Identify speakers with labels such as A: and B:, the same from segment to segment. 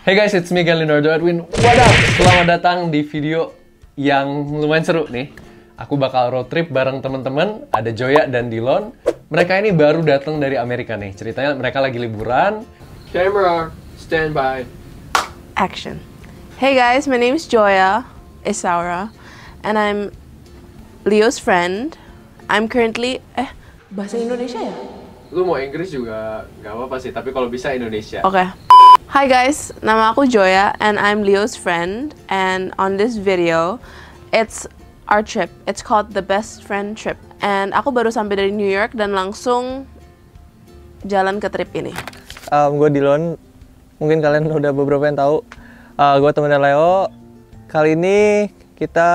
A: Hey guys, it's me Leonardo Edwin. What up? Selamat datang di video yang lumayan seru nih. Aku bakal road trip bareng teman-teman. Ada Joya dan Dillon. Mereka ini baru datang dari Amerika nih. Ceritanya mereka lagi liburan.
B: Camera, stand by.
C: Action. Hey guys, my name is Joya Isaura, and I'm Leo's friend. I'm currently bahasa Indonesia ya?
B: Lu mau Inggris juga nggak apa-apa sih, tapi kalau bisa Indonesia.
C: Oke. Hi guys, nama aku Joya and I'm Leo's friend, and on this video it's our trip. It's called the Best Friend Trip. And aku baru sampai dari New York dan langsung jalan ke trip ini.
D: Gue Dillon, mungkin kalian udah beberapa yang tahu. Gue temennya Leo. Kali ini kita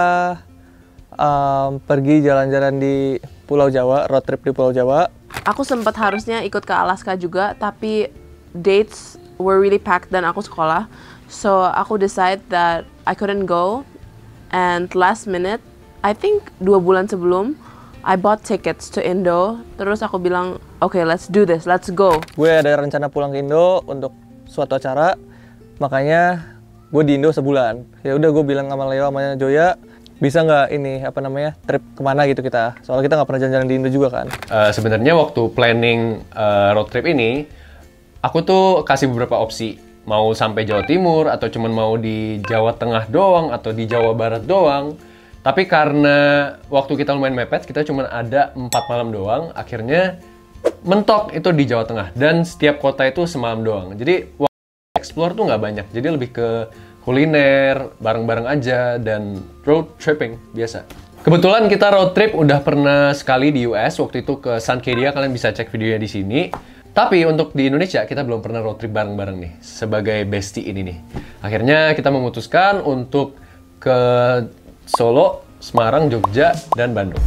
D: pergi jalan-jalan di Pulau Jawa, road trip di Pulau Jawa.
C: Aku sempat harusnya ikut ke Alaska juga, tapi dates were really packed dan aku sekolah. So aku decide that I couldn't go. And last minute, I think 2 bulan sebelum, I bought tickets to Indo. Terus aku bilang, okay, let's do this, let's go.
D: Gue ada rencana pulang ke Indo untuk suatu acara, makanya gue di Indo sebulan. Ya udah gue bilang sama Leo sama Joya, bisa nggak ini trip kemana gitu kita? Soalnya kita nggak pernah jalan-jalan di Indo juga kan.
A: Sebenarnya waktu planning road trip ini, aku tuh kasih beberapa opsi. Mau sampai Jawa Timur, atau cuman mau di Jawa Tengah doang, atau di Jawa Barat doang. Tapi karena waktu kita lumayan mepet, kita cuma ada 4 malam doang, akhirnya mentok itu di Jawa Tengah. Dan setiap kota itu semalam doang. Jadi waktu explore tuh nggak banyak, jadi lebih ke kuliner, bareng-bareng aja, dan road tripping biasa. Kebetulan kita road trip udah pernah sekali di US, waktu itu ke San Cadia, kalian bisa cek videonya di sini. Tapi untuk di Indonesia, kita belum pernah road trip bareng-bareng nih, sebagai bestie ini nih. Akhirnya kita memutuskan untuk ke Solo, Semarang, Jogja, dan Bandung.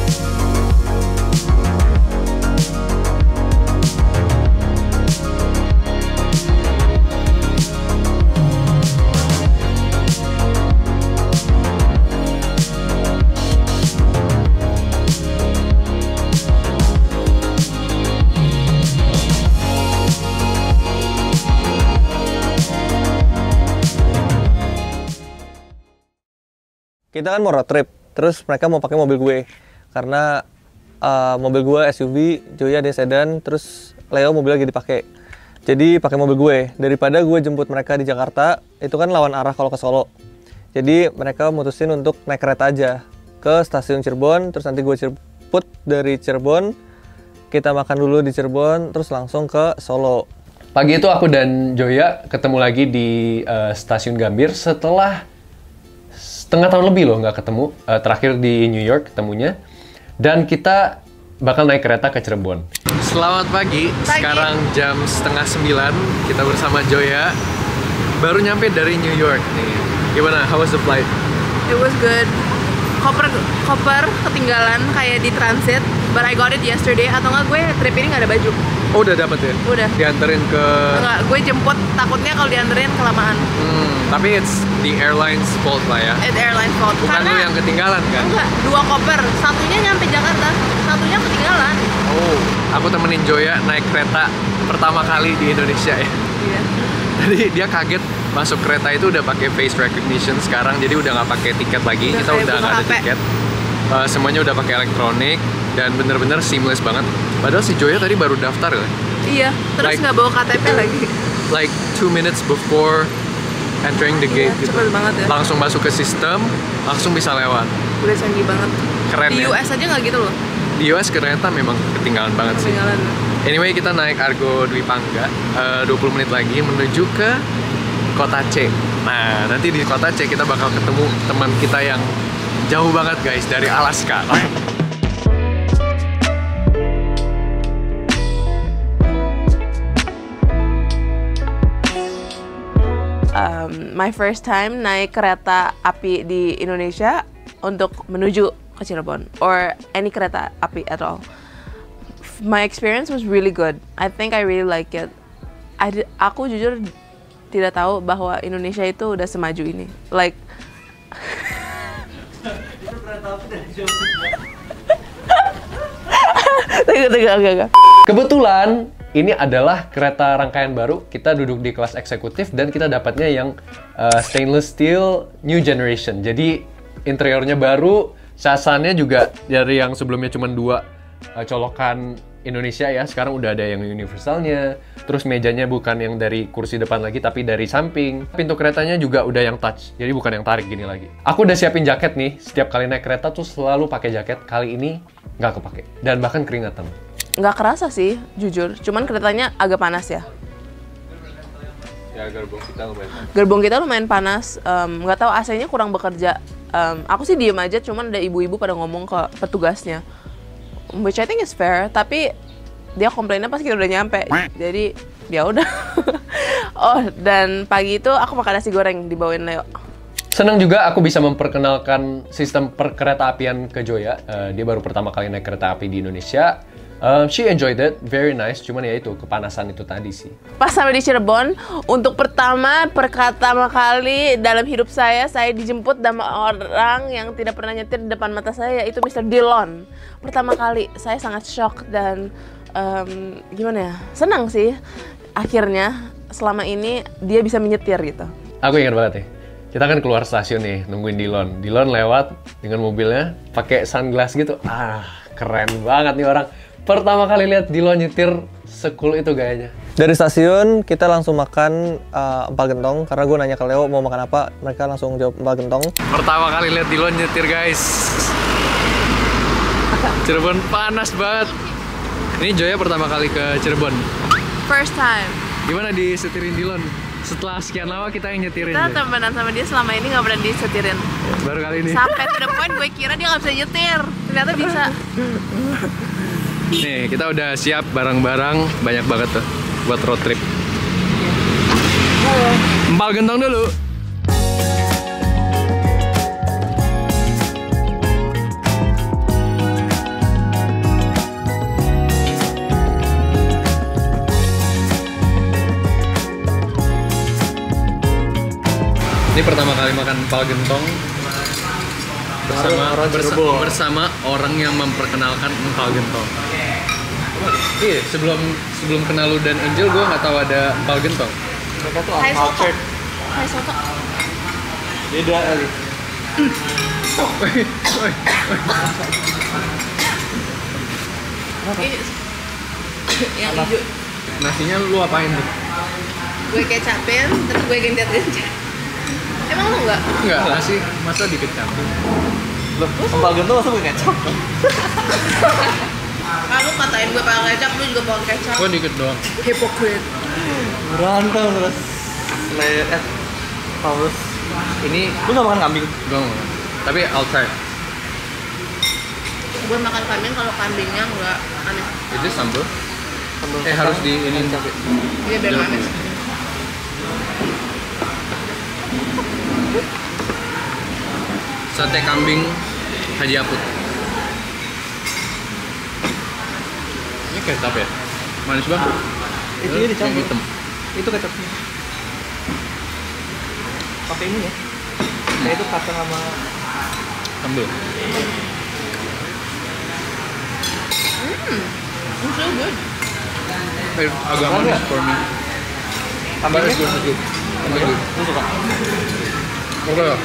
D: Kita kan mau road trip, terus mereka mau pakai mobil gue. Karena mobil gue SUV, Joya dia sedan, terus Leo mobil lagi dipakai. Jadi pakai mobil gue. Daripada gue jemput mereka di Jakarta, itu kan lawan arah kalau ke Solo. Jadi mereka mutusin untuk naik kereta aja ke stasiun Cirebon, terus nanti gue jemput dari Cirebon, kita makan dulu di Cirebon, terus langsung ke Solo.
A: Pagi itu aku dan Joya ketemu lagi di stasiun Gambir setelah setengah tahun lebih loh nggak ketemu, terakhir di New York ketemunya, dan kita bakal naik kereta ke Cirebon.
B: Selamat pagi. Sekarang jam 8:30, kita bersama Joya. Baru nyampe dari New York nih. Gimana? How was the flight?
C: It was good. Koper ketinggalan kayak di transit, but I got it yesterday. Atau nggak gue trip ini nggak ada baju.
B: Oh, udah dapet ya?
C: Udah.
B: Dianterin ke...
C: Enggak, gue jemput, takutnya kalau dianterin kelamaan.
B: Tapi it's the airline's fault lah ya?
C: It's airline fault.
B: Bukan lu yang ketinggalan kan?
C: Enggak, 2 koper. Satunya nyampe Jakarta, satunya ketinggalan.
B: Oh, aku temenin Joya naik kereta pertama kali di Indonesia ya.
C: Iya.
B: Jadi dia kaget masuk kereta itu udah pakai face recognition sekarang, jadi udah nggak pakai tiket lagi. Kita udah nggak ada tiket. Semuanya udah pakai elektronik dan bener-bener seamless banget. Padahal si Joya tadi baru daftar ya.
C: Iya, terus nggak bawa KTP lagi.
B: Like 2 minutes before entering the gate gitu.
C: Cepet banget ya.
B: Langsung masuk ke sistem, langsung bisa lewat.
C: Udah canggih banget.
B: Keren
C: di
B: ya?
C: US aja nggak gitu loh.
B: Di US kereta memang ketinggalan banget sih.
C: Ketinggalan.
B: Anyway, kita naik Argo Dwi Pangga 20 menit lagi menuju ke Kota C. Nah, nanti di Kota C kita bakal ketemu teman kita yang jauh banget guys, dari Alaska.
C: My first time naik kereta api di Indonesia untuk menuju ke Cirebon, or any kereta api at all. My experience was really good. I think I really like it. Aku jujur tidak tahu bahwa Indonesia itu udah semaju ini. Like
A: Kebetulan ini adalah kereta rangkaian baru. Kita duduk di kelas eksekutif dan kita dapatnya yang stainless steel new generation. Jadi interiornya baru, sasannya juga dari yang sebelumnya cuma 2 colokan Indonesia ya, sekarang udah ada yang universalnya. Terus mejanya bukan yang dari kursi depan lagi, tapi dari samping. Pintu keretanya juga udah yang touch, jadi bukan yang tarik gini lagi. Aku udah siapin jaket nih, setiap kali naik kereta tuh selalu pakai jaket. Kali ini nggak kepake, dan bahkan keringatan.
C: Nggak kerasa sih, jujur. Cuman keretanya agak panas ya.
B: Ya, gerbong kita lumayan panas.
C: Gerbong kita lumayan panas. Nggak tahu AC-nya kurang bekerja. Aku sih diem aja, cuman ada ibu-ibu pada ngomong ke petugasnya. Which I think is fair, tapi dia komplainnya pas kita udah nyampe. Jadi ya udah. Oh, dan pagi itu aku makan nasi goreng dibawain Leo.
A: Senang juga aku bisa memperkenalkan sistem perkereta-apian ke Joya. Dia baru pertama kali naik kereta api di Indonesia. She enjoyed it, very nice. Cuman ya itu, kepanasan itu tadi sih.
C: Pas sampai di Cirebon, untuk pertama kali dalam hidup saya dijemput sama orang yang tidak pernah nyetir di depan mata saya, yaitu Mr. Dillon. Pertama kali, saya sangat shock dan gimana ya, senang sih. Akhirnya, selama ini dia bisa menyetir gitu.
A: Aku ingat banget nih, kita kan keluar stasiun nih, nungguin Dillon. Dillon lewat dengan mobilnya, pakai sunglass gitu. Keren banget nih orang. Pertama kali lihat Dillon nyetir sekul itu gayanya.
D: Dari stasiun kita langsung makan empal gentong karena gue nanya ke Leo mau makan apa, mereka langsung jawab empal gentong.
B: Pertama kali lihat Dillon nyetir, guys. Cirebon panas banget. Ini Joya pertama kali ke Cirebon.
C: First time.
B: Gimana disetirin Dillon? Setelah sekian lama kita yang nyetirin.
C: Kita
B: Joy.
C: temenan sama dia selama ini nggak pernah disetirin.
B: Baru kali ini.
C: Sampai to the point gue kira dia nggak bisa nyetir. Ternyata bisa.
B: Nih, kita udah siap barang-barang banyak banget tuh buat road trip. Empal gentong dulu. Ini pertama kali makan empal gentong bersama orang yang memperkenalkan empal gentong. Iya, sebelum kenal lu dan Angel, gue nggak tahu ada empal gentong.
D: Mereka tuh
C: Hai soto.
D: uncultured.
C: Hai soto.
D: Beda kali.
C: Yang hijau.
B: Nasinya lu apain tuh?
C: Gue kecapin, terus gue gencet-gencet. Emang lu nggak?
B: Enggak, nasi masa dikecapin.
D: Loh, empal gentong masa pakai kecap?
C: Kamu katain gue pakai kecap, lu juga pakai kecap.
B: Gue dikit doang.
C: Hypocrite.
D: Berantem terus. Paulus.
B: Ini
D: Lu gak makan kambing?
B: gue mau, tapi I'll try.
C: Gue makan kambing, kalau kambingnya nggak aneh.
B: Itu sambal. Harus di ini.
C: Iya biar
B: Jeruk
C: manis.
B: dulu. Sate kambing Haji Aput. Ini kecap ya? Manis banget.
D: Itu dia dicampur.
B: Yang hitam.
D: Itu kecapnya. Pakai ini ya. Kayak itu kacang sama
B: Sambal.
C: It's so good.
B: Agak manis for me.
D: tambahnya.
B: Tambah good.
D: Lu suka?
B: Oke lah.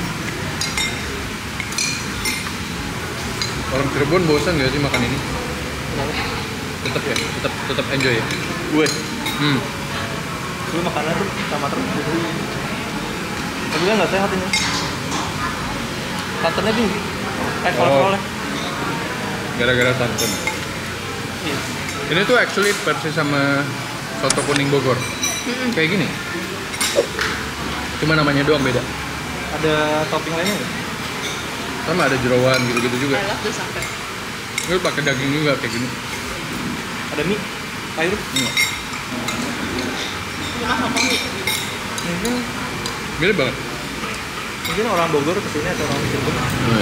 B: Orang Cirebon bosan gak sih makan ini? Tetap ya, tetap enjoy ya.
D: Gue.
B: Hmm.
D: Gue makannya tuh sama terus. Tapi kan nggak sehat ini. Santannya tinggi. Kolesterolnya.
B: Gara-gara santan.
D: Iya.
B: Ini tuh actually persis sama soto kuning Bogor. Kayak gini. Cuma namanya doang beda.
D: Ada topping lainnya nggak?
B: Sama ada jeroan gitu-gitu juga.
C: I love the sate.
B: Lu pakai daging juga kayak gini.
D: Ada mie, sayur.
B: Enggak.
C: Cuma soto mie.
D: Mungkin
B: Mirip banget.
D: mungkin orang Bogor kesini atau orang Cirebon.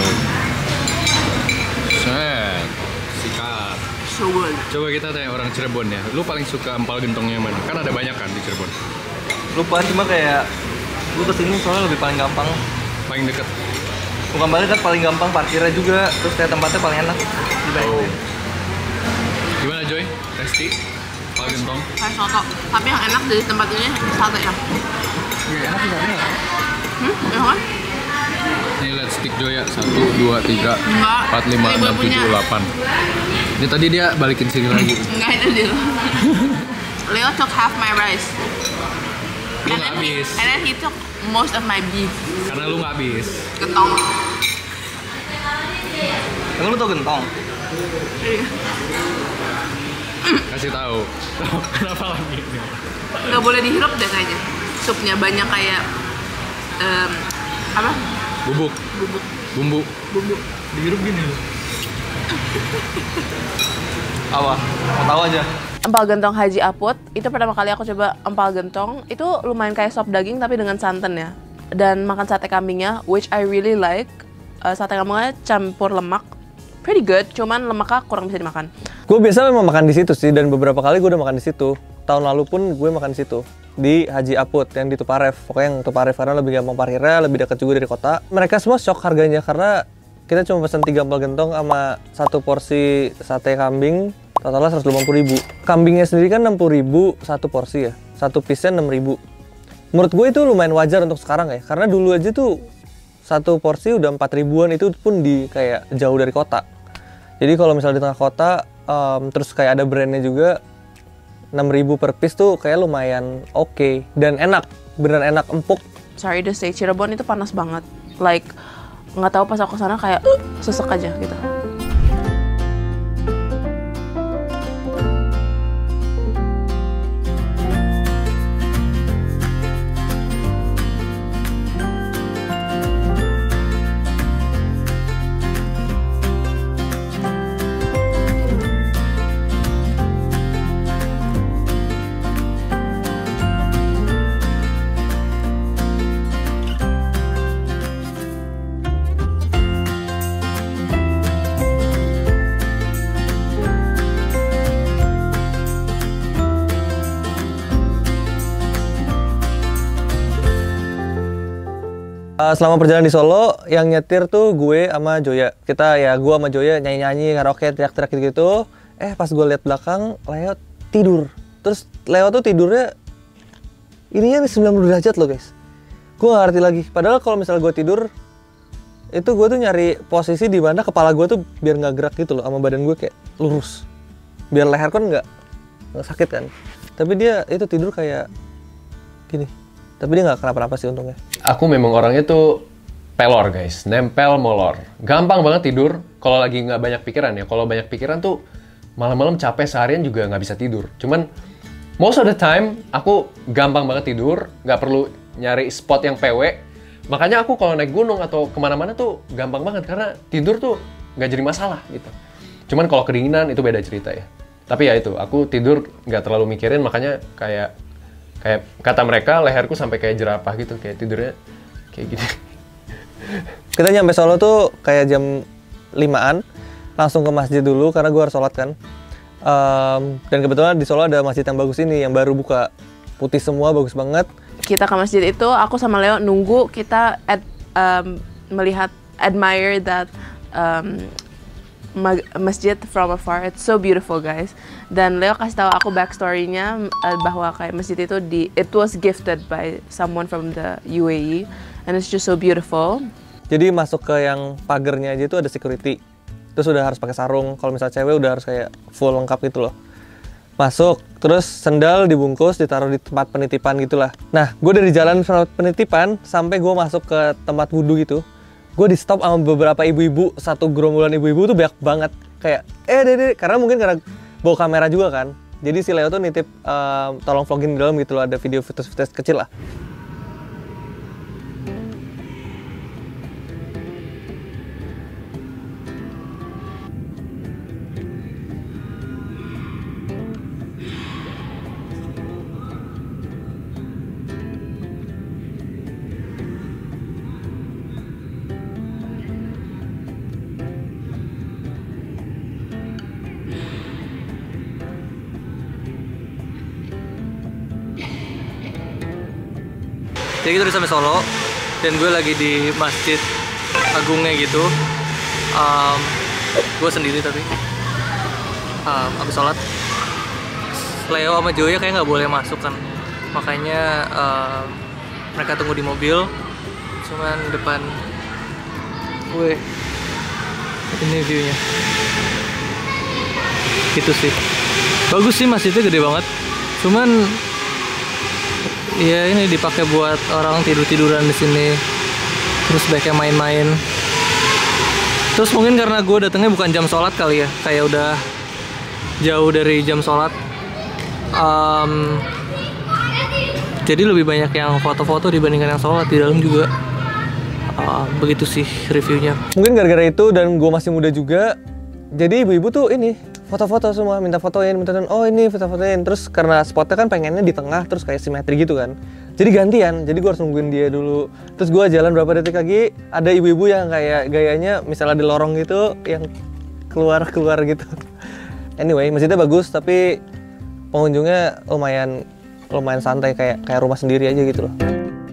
B: Set. Sikat.
C: So good.
B: Coba kita tanya orang Cirebon ya. Lu paling suka empal gentongnya mana? Kan ada banyak kan di Cirebon.
D: Lupa cuma kayak gue kesini soalnya lebih paling gampang.
B: Paling deket.
D: Bukan paling kan paling gampang parkirnya juga, terus kayak tempatnya paling enak.
B: Oh. Gimana Joy? Resti? Empal Empal gentong.
C: Kayak soto. Tapi yang enak dari tempat ini sate ya.
B: Iya, enak sih satenya nggak?
C: Enak kan?
B: Nih lihat stick Joya 1, 2, 3, 4, 5, 6, 7, 8. Ini tadi dia balikin sini lagi.
C: Enggak, itu dia. Leo took half my rice.
B: Lu nggak habis.
C: And then he took most of my beef.
B: Karena lu nggak habis.
C: Gentong.
D: Emang lu tau gentong?
B: Kasih tahu. Kenapa lagi?
C: Nggak boleh dihirup deh kayaknya. Supnya banyak kayak apa?
B: Bubuk. Bumbu.
D: Dihirup gini loh. Apa? Mau tahu aja.
C: Empal gentong Haji Apot, itu pertama kali aku coba empal gentong. Itu lumayan kayak sop daging tapi dengan santan ya. Dan makan sate kambingnya, which I really like. Sate kambingnya campur lemak. Pretty good, cuman lemaknya kurang bisa dimakan.
D: Gue biasa memang makan di situ sih, dan beberapa kali gue udah makan di situ. Tahun lalu pun gue makan di situ, di Haji Apot yang di Tuparef. Pokoknya yang Tuparef karena lebih gampang parkirnya, lebih dekat juga dari kota. Mereka semua shock harganya karena kita cuma pesen 3 empal gentong sama 1 porsi sate kambing, totalnya 150.000. Kambingnya sendiri kan 60.000 1 porsi ya, 1 piece-nya 6.000. Menurut gue itu lumayan wajar untuk sekarang ya, karena dulu aja tuh 1 porsi udah 4.000-an, itu pun di kayak jauh dari kota. Jadi kalau misalnya di tengah kota, terus kayak ada brandnya juga, 6.000 per piece tuh kayak lumayan oke. Dan enak, beneran enak, empuk.
C: Sorry to say, Cirebon itu panas banget. Like, nggak tahu pas aku sana kayak sesek aja gitu.
D: Selama perjalanan di Solo, yang nyetir tuh gue sama Joya. Gue sama Joya nyanyi-nyanyi, karaoke, teriak-teriak gitu. Pas gue lihat belakang, Leo tidur. Terus Leo tuh tidurnya, ininya 90 derajat loh guys. Gue gak ngerti lagi. Padahal kalau misalnya gue tidur, itu gue tuh nyari posisi di mana kepala gue tuh biar nggak gerak gitu loh, sama badan gue kayak lurus. Biar leher kan nggak sakit kan. Tapi dia itu tidur kayak gini. Tapi dia nggak kenapa-napa sih untungnya.
A: Aku memang orangnya tuh pelor guys, nempel molor. Gampang banget tidur kalau lagi nggak banyak pikiran ya. Kalau banyak pikiran tuh malam-malam capek seharian juga nggak bisa tidur. Cuman most of the time aku gampang banget tidur, nggak perlu nyari spot yang PW. Makanya aku kalau naik gunung atau kemana-mana tuh gampang banget karena tidur tuh nggak jadi masalah gitu. Cuman kalau kedinginan itu beda cerita ya. Tapi ya itu, aku tidur nggak terlalu mikirin, makanya kayak kata mereka leherku sampai kayak jerapah gitu, kayak tidurnya kayak gini.
D: Kita nyampe Solo tuh kayak jam 5-an, langsung ke masjid dulu karena gue harus sholat kan. Dan kebetulan di Solo ada masjid yang bagus ini, yang baru buka, putih semua, bagus banget.
C: Kita ke masjid itu, aku sama Leo nunggu kita melihat, admire that masjid from afar. It's so beautiful guys. Dan Leo kasih tahu aku backstory-nya bahwa kayak masjid itu it was gifted by someone from the UAE and it's just so beautiful.
D: Jadi masuk ke yang pagernya aja itu ada security. Terus udah harus pakai sarung. Kalau misalnya cewek udah harus kayak full lengkap gitu loh. Masuk, terus sendal dibungkus, ditaruh di tempat penitipan gitulah. Nah, gue dari jalan penitipan sampai gue masuk ke tempat wudhu gitu. Gue di stop sama beberapa ibu-ibu, satu gerombolan ibu-ibu tuh banyak banget. Kayak, dede, karena mungkin karena bawa kamera juga kan. Jadi si Leo tuh nitip, tolong vlogin di dalam gitu loh, ada video footage kecil lah. Jadi kita udah sampai Solo, dan gue lagi di Masjid Agungnya gitu. Gue sendiri tapi habis sholat Leo sama Joya kayak nggak boleh masuk kan, makanya mereka tunggu di mobil. Cuman depan, weh, ini viewnya. Gitu sih. Bagus sih, masjidnya gede banget. Cuman ya ini dipakai buat orang tidur-tiduran di sini. Terus baiknya main-main. Terus mungkin karena gue datangnya bukan jam sholat kali ya, kayak udah jauh dari jam sholat. Jadi lebih banyak yang foto-foto dibandingkan yang sholat di dalam juga. Begitu sih reviewnya. Mungkin gara-gara itu dan gue masih muda juga, jadi ibu-ibu tuh ini foto-foto semua, minta fotoin, oh ini foto-fotoin. Terus karena spotnya kan pengennya di tengah, terus kayak simetri gitu kan. Jadi gantian, jadi gue harus nungguin dia dulu. Terus gue jalan berapa detik lagi, ada ibu-ibu yang kayak gayanya misalnya di lorong gitu, yang keluar-keluar gitu. Anyway, masjidnya bagus, tapi pengunjungnya lumayan santai, kayak rumah sendiri aja gitu loh.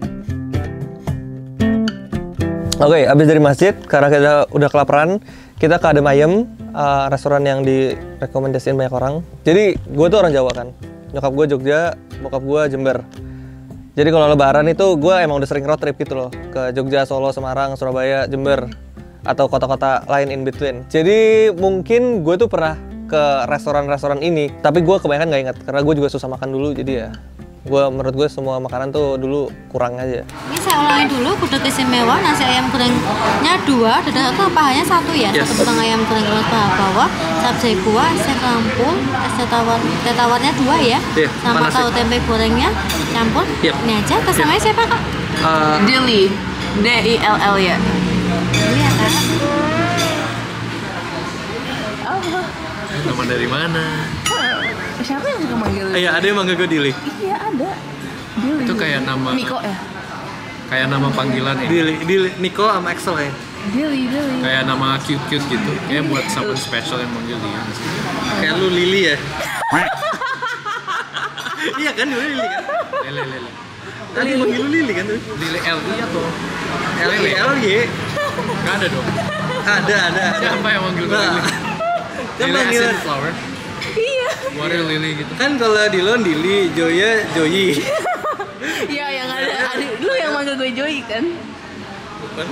D: Oke, abis dari masjid, karena kita udah kelaparan, kita ke Adem Ayem, restoran yang direkomendasiin banyak orang. Jadi gue tuh orang Jawa kan, nyokap gue Jogja, bokap gue Jember. Jadi kalau lebaran itu gue emang udah sering road trip gitu loh, ke Jogja, Solo, Semarang, Surabaya, Jember, atau kota-kota lain in between. Jadi mungkin gue tuh pernah ke restoran-restoran ini, tapi gue kebanyakan nggak ingat karena gue juga susah makan dulu, jadi ya menurut gue semua makanan tuh dulu kurang aja. Ini saya ulangi dulu, gudeg istimewa, nasi ayam gorengnya 2, dada pahanya 1 ya, yes. 1 potong ayam goreng kelas bawah, capcay kuah, es kampung, es teh tawarnya 2 ya, yeah, sama tahu tempe gorengnya campur. Yep. Ini aja. Kesamanya siapa kak?
C: Dilly, D-I-L-L ya.
D: Iya kak. Teman dari mana?
C: Siapa yang suka manggil?
D: Iya, ada yang manggil gue Dilly.
C: Iya, ada. Dilly.
B: Itu kayak nama
C: Niko ya?
B: Kayak nama panggilan ya?
D: Dilly, Niko sama Axel ya?
C: Dilly.
B: Kayak nama cute-cute gitu. Kayak buat someone special yang manggil dia.
D: Kayak lu Lily ya? Iya kan, lu Lily kan?
B: Lele.
D: Tadi manggil lu Lily kan tuh?
B: Lili L-I atau?
D: L-I-L-Y?
B: Gak ada dong?
D: Ada.
B: Siapa yang manggil gue Lili?
D: Kan
B: Lili
D: manggil
B: as in flower?
C: Iya.
B: Wario Lili gitu.
D: Kan kalau Dilon Dilly, Joya Joyi.
C: Iya, yang ada lu yang manggil gue Joy kan?
D: Bukan.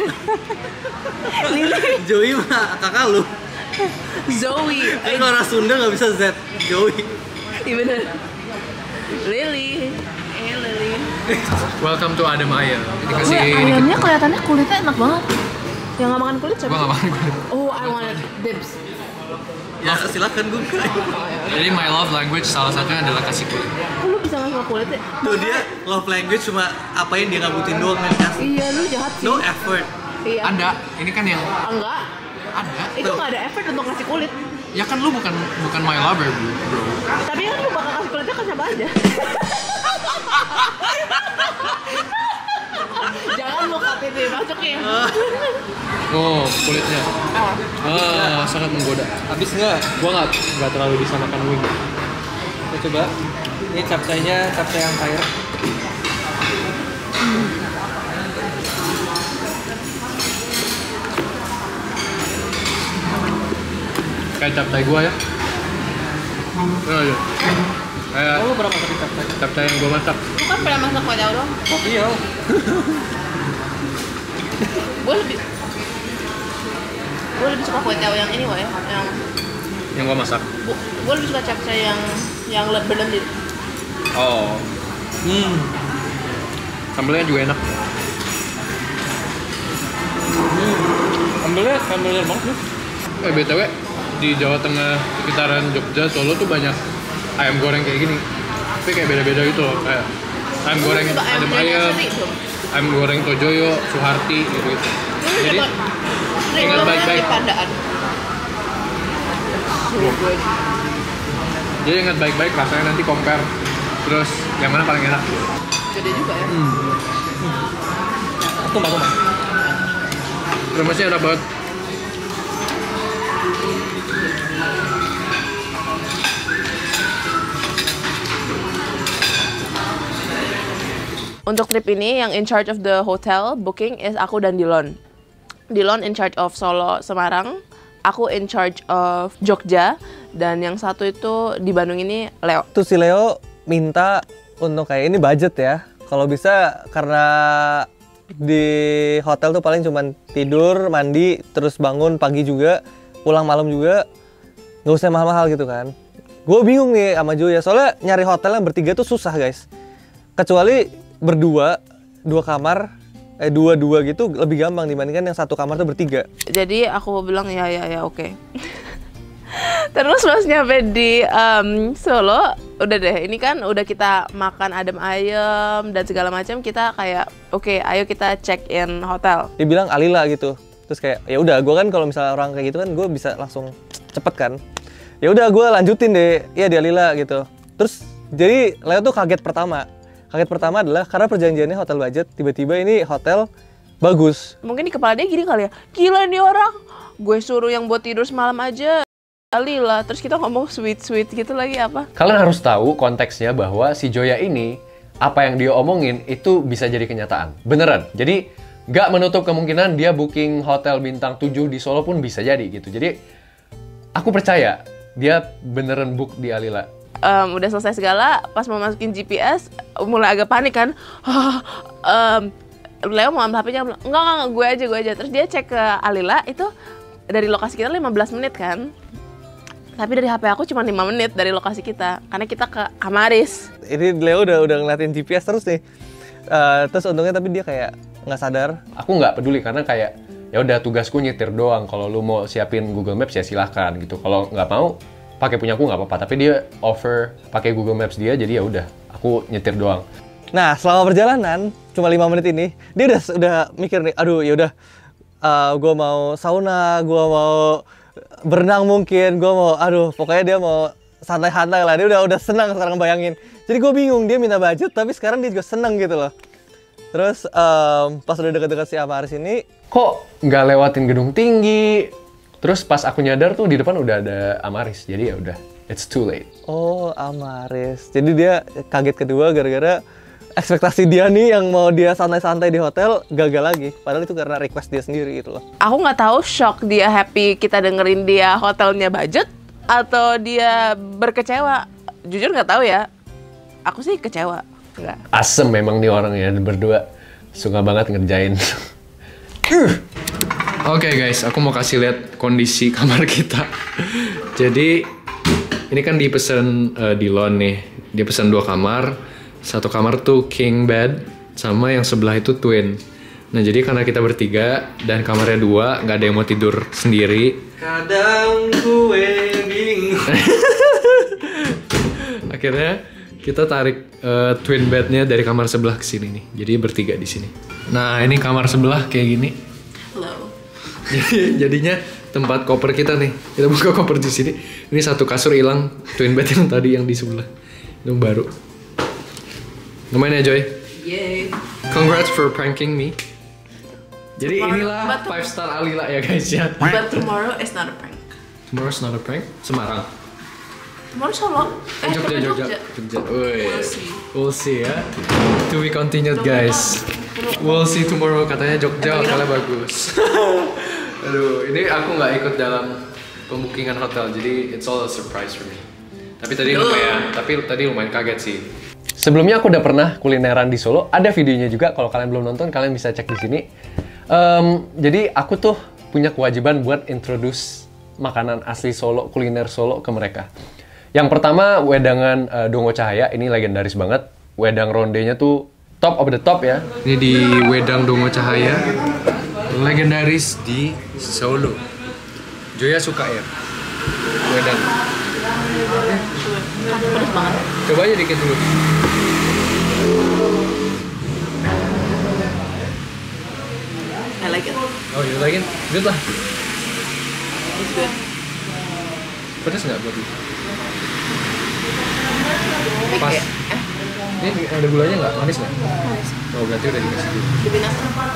D: Joey mah kakak lu.
C: Zoe.
D: Kan orang Sunda nggak bisa Z. Joey.
C: Iya bener. Lily. Lily.
B: Welcome to Adem Ayem. Dikasih
C: ayamnya kelihatannya kulitnya enak banget. Yang nggak makan kulit siapa?
B: Gua nggak makan kulit.
C: Oh, I want dibs.
D: Ya silakan gue.
B: Jadi my love language salah satunya adalah kasih kulit.
C: Kok lu bisa nggak suka kulit ya?
D: Tuh dia love language cuma apain dia ngabutin doang kan kasih.
C: Iya, lu jahat sih.
D: No effort.
C: Iya.
B: Ada. Ini kan yang
C: Enggak.
B: ada.
C: Itu nggak ada effort untuk ngasih kulit.
B: Ya kan lu bukan my lover, bro.
C: Tapi kan lu bakal kasih kulitnya ke siapa aja. Jangan muka pipi masukin.
B: Oh, kulitnya. Sangat menggoda.
D: Habis nggak?
B: Gua nggak terlalu bisa makan wing.
D: Kita coba. Ini capcay yang cair.
B: Kayak capcay gua ya. Iya. Kayak
D: Lu berapa kali capcay?
B: capcay yang gua masak.
C: Lu kan pernah masak kue tahu dong?
D: Oh iya.
C: Gue lebih suka kue tahu yang ini wah ya,
B: Yang gua masak.
C: gue lebih suka capcay yang berlendir.
B: Oh. Sambelnya juga enak.
D: Sambelnya banget nih.
B: BTW di Jawa Tengah sekitaran Jogja, Solo tuh banyak ayam goreng kayak gini. Tapi kayak beda-beda gitu loh. Kayak ayam goreng Adem Ayem, ayam goreng Tojoyo, Suharti gitu-gitu. Jadi ingat baik-baik. Jadi ingat baik-baik rasanya, nanti compare. Terus yang mana paling enak?
C: Gede juga ya.
D: Tumpah.
B: Remesnya enak banget.
C: Untuk trip ini yang in charge of the hotel booking is aku dan Dilon. Dilon in charge of Solo Semarang, aku in charge of Jogja, dan yang satu itu di Bandung ini Leo.
D: Terus si Leo minta untuk kayak ini budget ya. Kalau bisa karena di hotel tuh paling cuman tidur, mandi, terus bangun pagi juga, pulang malam juga, nggak usah mahal-mahal gitu kan. Gue bingung nih sama Joya, soalnya nyari hotel yang bertiga tuh susah guys. Kecuali berdua, dua kamar, dua gitu lebih gampang dibandingkan yang satu kamar tuh bertiga.
C: Jadi aku bilang ya oke. Terus pas nyampe di Solo, udah deh, ini kan udah kita makan adem ayem dan segala macam, kita kayak oke, ayo kita check in hotel.
D: Dia bilang Alila gitu. Terus kayak ya udah, gue kan kalau misalnya orang kayak gitu kan gue bisa langsung cepet kan. Ya udah gue lanjutin deh, iya di Alila gitu. Terus jadi Leo tuh kaget pertama. Kaget pertama adalah karena perjanjiannya hotel budget, tiba-tiba ini hotel bagus.
C: Mungkin di kepala dia gini kali ya, gila nih orang, gue suruh yang buat tidur semalam aja Alila, terus kita ngomong sweet gitu lagi apa.
A: Kalian harus tahu konteksnya bahwa si Joya ini, apa yang dia omongin itu bisa jadi kenyataan. Beneran. Jadi nggak menutup kemungkinan dia booking hotel bintang 7 di Solo pun bisa jadi gitu. Jadi aku percaya dia beneran book di Alila.
C: Udah selesai segala, pas mau masukin GPS mulai agak panik kan. Leo mau ambil HP-nya, enggak, gue aja. Terus dia cek ke Alila, itu dari lokasi kita 15 menit kan. Tapi dari HP aku cuma 5 menit dari lokasi kita, karena kita ke Kamaris.
D: Ini Leo udah ngeliatin GPS terus nih. Terus untungnya tapi dia kayak nggak sadar.
A: Aku nggak peduli karena kayak ya udah tugasku nyetir doang. Kalau lu mau siapin Google Maps ya silahkan gitu. Kalau nggak mau pakai punyaku nggak apa-apa. Tapi dia offer pakai Google Maps dia, jadi ya udah aku nyetir doang.
D: Nah selama perjalanan cuma 5 menit ini dia udah mikir nih, aduh ya udah, gue mau sauna, gue mau berenang mungkin, gue mau, aduh pokoknya dia mau santai-santai lah, dia udah senang sekarang bayangin. Jadi gue bingung, dia minta budget tapi sekarang dia juga senang gitu loh. Terus pas udah deket-deket si Amaris ini,
A: Kok nggak lewatin gedung tinggi? Terus pas aku nyadar tuh di depan udah ada Amaris, jadi ya udah, it's too late.
D: oh Amaris, jadi dia kaget kedua gara-gara ekspektasi dia nih yang mau dia santai-santai di hotel gagal lagi. Padahal itu karena request dia sendiri gitu loh.
C: Aku nggak tahu shock dia happy kita dengerin dia hotelnya budget atau dia berkecewa. Jujur nggak tahu ya. Aku sih kecewa. Nggak.
A: Asem memang nih orangnya berdua, suka banget ngerjain.
B: Oke guys, aku mau kasih lihat kondisi kamar kita. Jadi ini kan dipesan di Lon nih. Dia pesan 2 kamar. Satu kamar tuh king bed, sama yang sebelah itu twin. Nah jadi karena kita bertiga dan kamarnya 2, nggak ada yang mau tidur sendiri.
D: Kadang gue bingung.
B: Akhirnya kita tarik twin bednya dari kamar sebelah ke sini nih. Jadi bertiga di sini. Nah ini kamar sebelah kayak gini.
C: Hello.
B: Jadinya tempat koper kita nih. Kita buka koper di sini. Ini satu kasur hilang, twin bed yang tadi yang di sebelah. Itu baru. Lumayan ya Joy?
C: Yay.
B: Congrats for pranking me. Jadi
C: Tomorrow-
B: inilah
C: but-
B: 5-star Alila ya guys ya.
C: But tomorrow is not a prank.
B: Tomorrow's not a prank. Semarang.
C: Tomorrow Solo.
B: Jogja. Woi.
C: We'll see.
B: We'll see ya. To be continued guys. We'll see tomorrow, katanya Jogja hotelnya bagus. Aduh, ini aku nggak ikut dalam pembookingan hotel, jadi it's all a surprise for me. Tapi tadi lumayan kaget sih.
A: Sebelumnya aku udah pernah kulineran di Solo, ada videonya juga. Kalau kalian belum nonton, kalian bisa cek di sini. Jadi aku tuh punya kewajiban buat introduce makanan asli Solo, kuliner Solo ke mereka. Yang pertama, wedangan Dongo Cahaya, ini legendaris banget. Wedang rondenya tuh top of the top ya.
B: Ini di Wedang Dongo Cahaya, legendaris di Solo. Joya suka ya? Wedang.
C: Pedes banget.
B: Coba aja dikit dulu.
C: I like it.
B: Oh, you like it? Good lah.
C: It's good.
B: Pedes nggak buat lu?
C: Like
B: Pas.
C: it.
B: Ini ada gulanya nggak? Manis nggak?
C: Nice.
B: Oh, berarti udah dikasih gula.
C: Dibinas.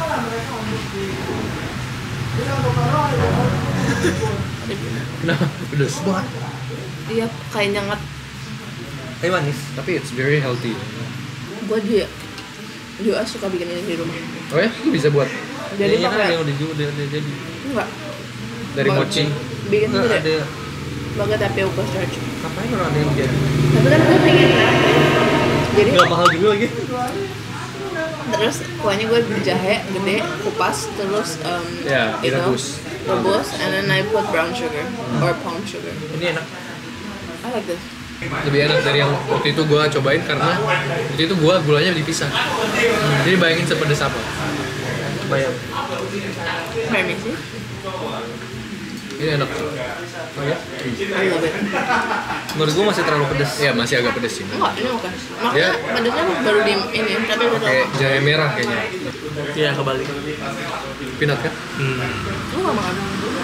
B: Kenapa? Pedes.
C: Iya, kayak nyengat.
D: Manis.
B: Tapi it's very healthy.
C: Gua juga suka bikin ini di rumah.
B: Oh ya? Lu bisa buat?
C: Jadi
D: Kayaknya
C: pakai
D: yang udah jadi.
C: enggak.
B: dari mochi.
C: Bikin tuh
D: Nggak
C: deh.
D: ada.
C: Pakai tapioca starch.
D: Ngapain orang ada yang bikin?
C: Tapi kan gue pengen kan. Jadi
D: Gak mahal juga lagi.
C: terus kuahnya gue berjahe gede, kupas, terus
B: Ya, direbus.
C: rebus, and then I put brown sugar or palm sugar.
D: Ini enak.
C: I like this.
B: Lebih enak dari yang waktu itu gue cobain karena waktu itu gue gulanya dipisah. Jadi bayangin sepedes apa.
D: Bayang.
C: Permisi.
B: Ini enak. Oh ya?
C: I love it.
D: Menurut gue masih terlalu pedes.
B: Iya masih agak pedes sih.
C: Enggak, ini oke. Maksudnya
B: Ya.
C: pedasnya baru di ini, tapi udah
B: Kayak jahe merah kayaknya.
D: Iya, kebalik.
B: Peanut kan?
C: lu nggak makan.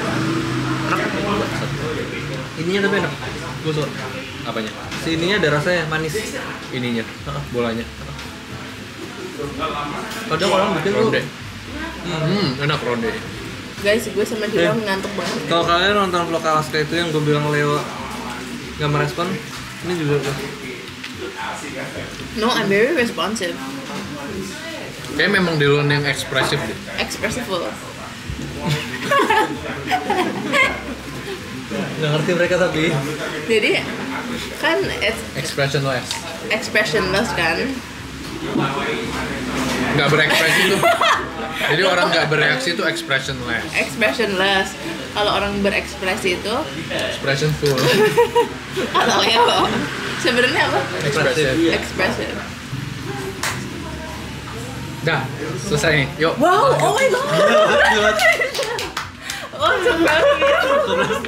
D: Ininya tapi enak. Gue suka.
B: Apanya?
D: Si ininya ada rasanya manis.
B: Ininya, bolanya.
D: Kadang orang bikin tuh.
B: Ronde. Enak ronde.
C: Guys, gue sama dia ngantuk banget.
D: Kalau kalian nonton vlog Alaska itu yang gue bilang Leo nggak merespon, ini juga tuh.
C: No, I'm very responsive.
B: Kayak memang Dylan yang ekspresif deh.
C: Expressive.
D: Nggak ngerti mereka tapi.
C: Jadi kan it's
B: Expressionless.
C: expressionless kan.
B: Nggak berekspresi tuh. Jadi orang nggak bereaksi itu expressionless.
C: Expressionless. Kalau orang berekspresi itu
B: Expressionful.
C: atau Leo. Sebenarnya apa?
B: Expressive.
C: Expressive.
B: Dah, selesai nih. Yuk.
C: Wow, oh my god. Oh, so proud of you.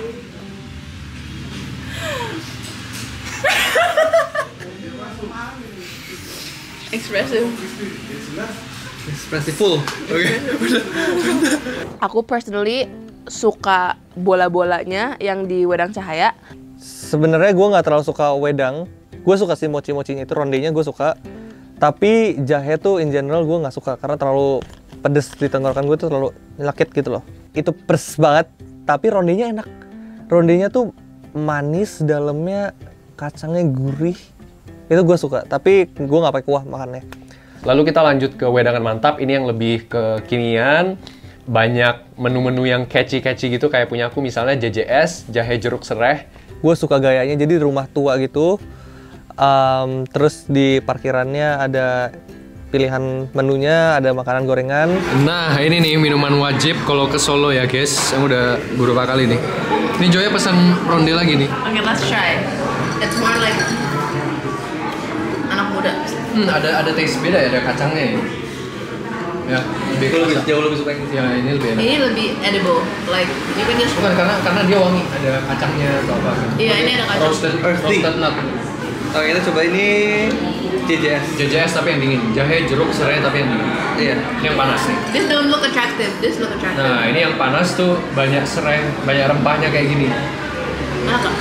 C: Expressive.
D: Ekspresi full.
B: Oke.
C: Aku personally suka bola-bolanya yang di Wedang Cahaya.
D: Sebenarnya gue nggak terlalu suka wedang. Gue suka sih mochi-mochinya itu, rondenya gue suka. Tapi jahe tuh in general gue nggak suka karena terlalu pedes di tenggorokan gue tuh terlalu nyelakit gitu loh. Itu pedes banget, tapi rondenya enak. Rondenya tuh manis, dalamnya kacangnya gurih. Itu gue suka, tapi gue nggak pakai kuah makannya.
A: Lalu kita lanjut ke wedangan mantap. Ini yang lebih kekinian. Banyak menu-menu yang catchy-catchy gitu. Kayak punya aku misalnya JJS, jahe jeruk sereh.
D: Gue suka gayanya, jadi di rumah tua gitu. Terus di parkirannya ada pilihan menunya, ada makanan gorengan.
B: Nah, ini nih minuman wajib kalau ke Solo ya, guys. Yang udah beberapa kali nih. Ini Joya pesan ronde lagi nih.
C: Okay, let's try. It's more like anak muda.
B: Ada taste beda ya, ada kacangnya ya. Ya,
D: Jauh lebih suka yang
B: ya ini lebih enak.
C: Ini lebih edible. Like you can just.
B: Bukan karena dia wangi, ada kacangnya atau apa.
C: Iya, ini ada kacang.
B: Roasted nut.
D: Oh, kita coba ini JJS.
B: JJS tapi yang dingin. Jahe jeruk serai tapi yang dingin.
D: Iya.
B: Yang panas nih.
C: This don't look attractive. This look attractive.
B: Nah, ini yang panas tuh banyak serai, banyak rempahnya kayak gini.
C: Mana kak?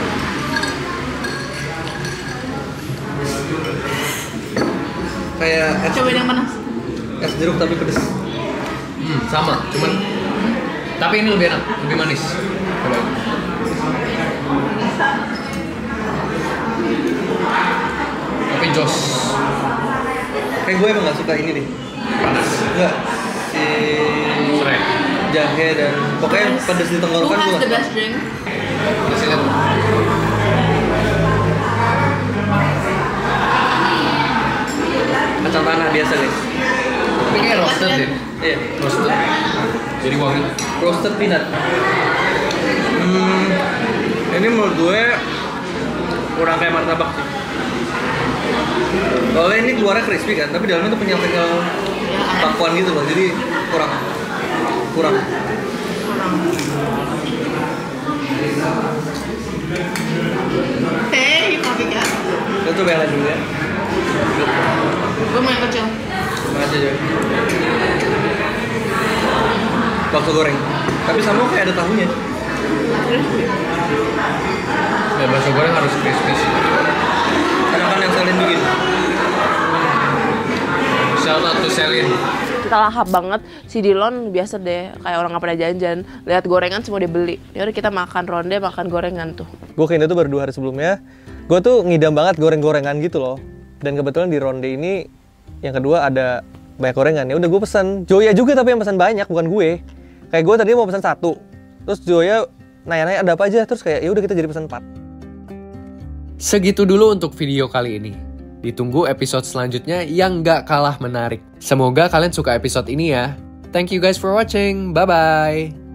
D: Kayak
C: Cobain yang panas.
D: es jeruk tapi pedes.
B: Sama, cuman tapi ini lebih enak, lebih manis. Coba. Tapi jos
D: Kayak gue emang gak suka ini deh.
B: panas.
D: Enggak. Si
B: Serai.
D: jahe dan pokoknya pedes di
C: Who
D: tenggorokan gue
C: has the
D: gak
C: best drink?
B: Kasih lihat.
D: kacang tanah biasa guys.
B: Tapi kayak roasted deh.
D: Iya.
B: Roasted. Jadi wangi.
D: Roasted peanut. Ini menurut gue kurang kayak martabak sih. Soalnya ini keluarnya crispy kan, tapi dalamnya tuh penyel-penyel pakuan gitu loh, jadi kurang.
C: Hey, kopi kak.
D: Kita coba yang lain dulu ya.
C: Gue mau yang kecil.
D: Makasih aja. Bakso goreng. Tapi sama kayak ada tahunya.
B: Ya bakso goreng harus crispy sih.
D: Karena kan yang Selin bikin.
B: Shout out to Selin.
C: Kita lahap banget. Si Dilon biasa deh, kayak orang nggak pernah jajan. Lihat gorengan semua dia beli. Yaudah kita makan ronde, makan gorengan tuh.
D: Gue ke Indo tuh baru 2 hari sebelumnya. Gue tuh ngidam banget goreng-gorengan gitu loh. Dan kebetulan di ronde ini yang kedua ada banyak gorengan. Ya udah gue pesan. Joya juga tapi yang pesan banyak, bukan gue. Kayak gue tadi mau pesan 1. Terus Joya nanya-nanya ada apa aja, terus kayak ya udah kita jadi pesan 4.
B: Segitu dulu untuk video kali ini. Ditunggu episode selanjutnya yang gak kalah menarik. Semoga kalian suka episode ini ya. Thank you guys for watching. Bye-bye.